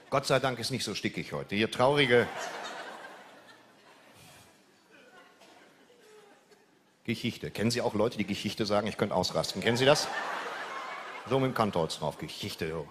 Gott sei Dank ist nicht so stickig heute. Hier traurige Geschichte. Kennen Sie auch Leute, die Geschichte sagen? Ich könnte ausrasten. Kennen Sie das? So mit dem Kantholz drauf. Geschichte, jo.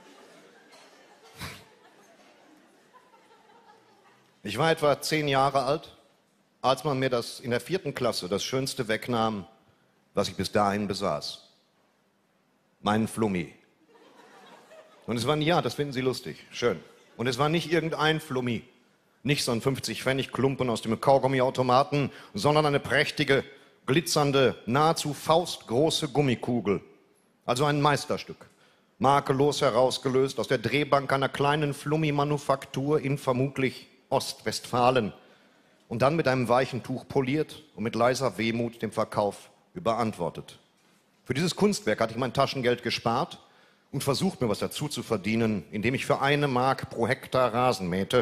Ich war etwa 10 Jahre alt, als man mir in der 4. Klasse das Schönste wegnahm, was ich bis dahin besaß. Meinen Flummi. Und es war ja, das finden Sie lustig, schön. Und es war nicht irgendein Flummi, nicht so ein 50-Pfennig-Klumpen aus dem Kaugummiautomaten, sondern eine prächtige, glitzernde, nahezu faustgroße Gummikugel. Also ein Meisterstück, makellos herausgelöst aus der Drehbank einer kleinen Flummi-Manufaktur in vermutlich Ostwestfalen und dann mit einem weichen Tuch poliert und mit leiser Wehmut dem Verkauf überantwortet. Für dieses Kunstwerk hatte ich mein Taschengeld gespart und versucht, mir was dazu zu verdienen, indem ich für 1 Mark pro Hektar Rasen mähte.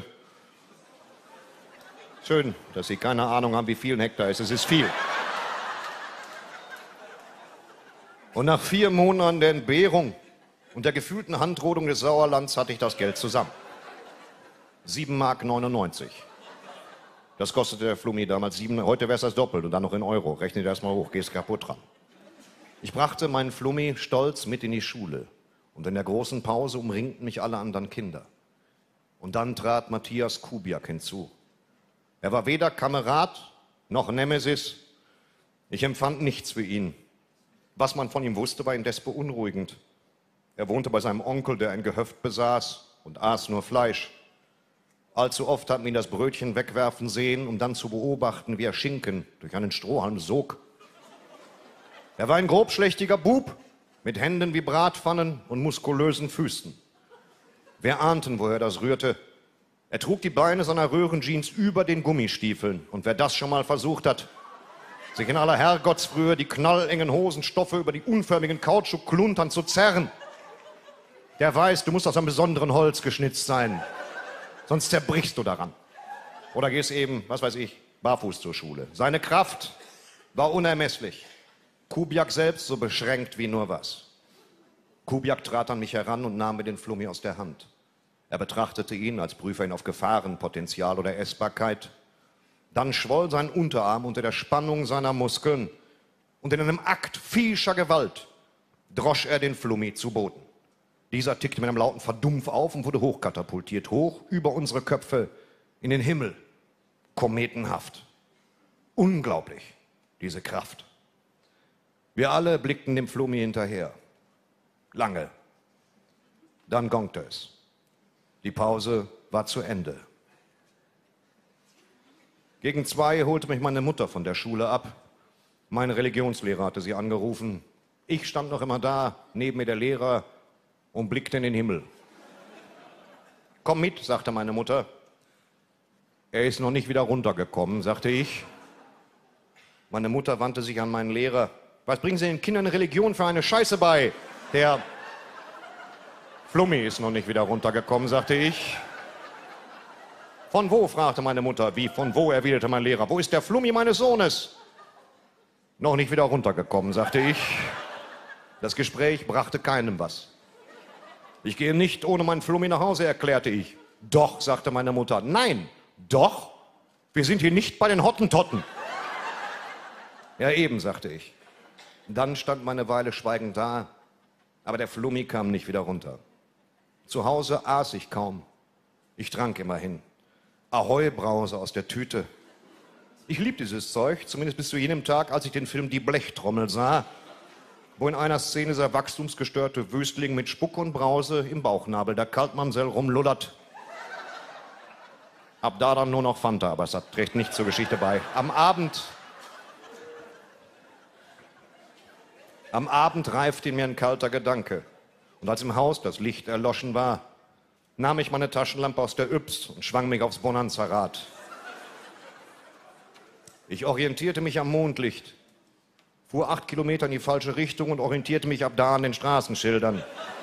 Schön, dass Sie keine Ahnung haben, wie viel ein Hektar ist. Es ist viel. Und nach 4 Monaten der Entbehrung und der gefühlten Handrodung des Sauerlands hatte ich das Geld zusammen. 7,99 Mark. Das kostete der Flummi damals 7. Heute wäre es das doppelt und dann noch in Euro. Rechne dir das mal hoch, gehst kaputt dran. Ich brachte meinen Flummi stolz mit in die Schule. Und in der großen Pause umringten mich alle anderen Kinder. Und dann trat Matthias Kubiak hinzu. Er war weder Kamerad noch Nemesis. Ich empfand nichts für ihn. Was man von ihm wusste, war indes beunruhigend. Er wohnte bei seinem Onkel, der ein Gehöft besaß und aß nur Fleisch. Allzu oft hat man ihn das Brötchen wegwerfen sehen, um dann zu beobachten, wie er Schinken durch einen Strohhalm sog. Er war ein grobschlächtiger Bub, mit Händen wie Bratpfannen und muskulösen Füßen. Wer ahnten, woher das rührte? Er trug die Beine seiner Röhrenjeans über den Gummistiefeln. Und wer das schon mal versucht hat, sich in aller Herrgottsfrühe die knallengen Hosenstoffe über die unförmigen Kautschukkluntern zu zerren, der weiß, du musst aus einem besonderen Holz geschnitzt sein. Sonst zerbrichst du daran. Oder gehst eben, was weiß ich, barfuß zur Schule. Seine Kraft war unermesslich. Kubiak selbst so beschränkt wie nur was. Kubiak trat an mich heran und nahm mir den Flummi aus der Hand. Er betrachtete ihn, als prüfe ihn auf Gefahrenpotenzial oder Essbarkeit. Dann schwoll sein Unterarm unter der Spannung seiner Muskeln und in einem Akt viehscher Gewalt drosch er den Flummi zu Boden. Dieser tickte mit einem lauten Verdumpf auf und wurde hochkatapultiert, hoch über unsere Köpfe in den Himmel, kometenhaft. Unglaublich, diese Kraft. Wir alle blickten dem Flummi hinterher. Lange. Dann gongte es. Die Pause war zu Ende. Gegen 2 holte mich meine Mutter von der Schule ab. Mein Religionslehrer hatte sie angerufen. Ich stand noch immer da, neben mir der Lehrer, und blickte in den Himmel. Komm mit, sagte meine Mutter. Er ist noch nicht wieder runtergekommen, sagte ich. Meine Mutter wandte sich an meinen Lehrer. Was bringen Sie den Kindern Religion für eine Scheiße bei? Der Flummi ist noch nicht wieder runtergekommen, sagte ich. Von wo? Fragte meine Mutter. Wie, von wo? Erwiderte mein Lehrer. Wo ist der Flummi meines Sohnes? Noch nicht wieder runtergekommen, sagte ich. Das Gespräch brachte keinem was. Ich gehe nicht ohne meinen Flummi nach Hause, erklärte ich. Doch, sagte meine Mutter. Nein, doch. Wir sind hier nicht bei den Hottentotten. Ja, eben, sagte ich. Dann stand man eine Weile schweigend da, aber der Flummi kam nicht wieder runter. Zu Hause aß ich kaum. Ich trank immerhin. Ahoi-Brause aus der Tüte. Ich lieb dieses Zeug, zumindest bis zu jenem Tag, als ich den Film Die Blechtrommel sah, wo in einer Szene dieser wachstumsgestörte Wüstling mit Spuck und Brause im Bauchnabel der Kaltmamsell rumlullert. Ab da dann nur noch Fanta, aber es trägt nichts zur Geschichte bei. Am Abend reifte in mir ein kalter Gedanke. Und als im Haus das Licht erloschen war, nahm ich meine Taschenlampe aus der Yps und schwang mich aufs Bonanza-Rad. Ich orientierte mich am Mondlicht, fuhr 8 Kilometer in die falsche Richtung und orientierte mich ab da an den Straßenschildern.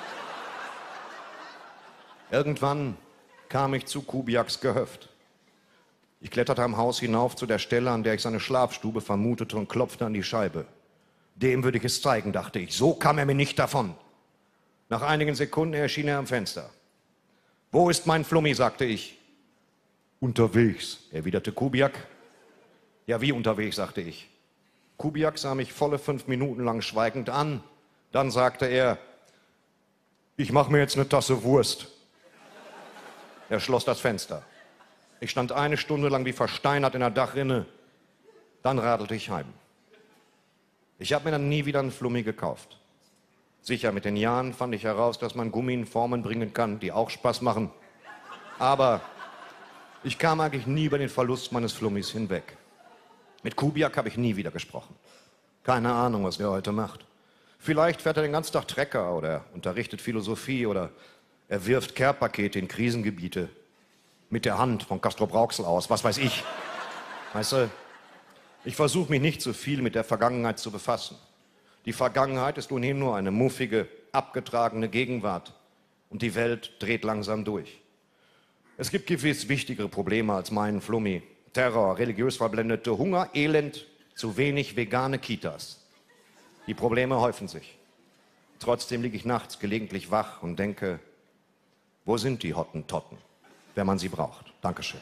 Irgendwann kam ich zu Kubiaks Gehöft. Ich kletterte am Haus hinauf zu der Stelle, an der ich seine Schlafstube vermutete, und klopfte an die Scheibe. Dem würde ich es zeigen, dachte ich. So kam er mir nicht davon. Nach einigen Sekunden erschien er am Fenster. Wo ist mein Flummi, sagte ich. Unterwegs, erwiderte Kubiak. Ja, wie unterwegs, sagte ich. Kubiak sah mich volle 5 Minuten lang schweigend an. Dann sagte er, ich mache mir jetzt eine Tasse Wurst. Er schloss das Fenster. Ich stand 1 Stunde lang wie versteinert in der Dachrinne. Dann radelte ich heim. Ich habe mir dann nie wieder einen Flummi gekauft. Sicher, mit den Jahren fand ich heraus, dass man Gummi in Formen bringen kann, die auch Spaß machen. Aber ich kam eigentlich nie über den Verlust meines Flummis hinweg. Mit Kubiak habe ich nie wieder gesprochen. Keine Ahnung, was der heute macht. Vielleicht fährt er den ganzen Tag Trecker oder unterrichtet Philosophie oder er wirft Care-Pakete in Krisengebiete mit der Hand von Castrop-Rauxel aus, was weiß ich. Weißt du, ich versuche mich nicht so viel mit der Vergangenheit zu befassen. Die Vergangenheit ist ohnehin nur eine muffige, abgetragene Gegenwart und die Welt dreht langsam durch. Es gibt gewiss wichtigere Probleme als meinen Flummi. Terror, religiös verblendete Hunger, Elend, zu wenig vegane Kitas. Die Probleme häufen sich. Trotzdem liege ich nachts gelegentlich wach und denke, wo sind die Hottentotten, wenn man sie braucht? Dankeschön.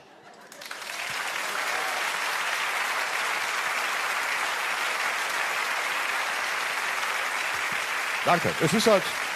Danke. Es ist halt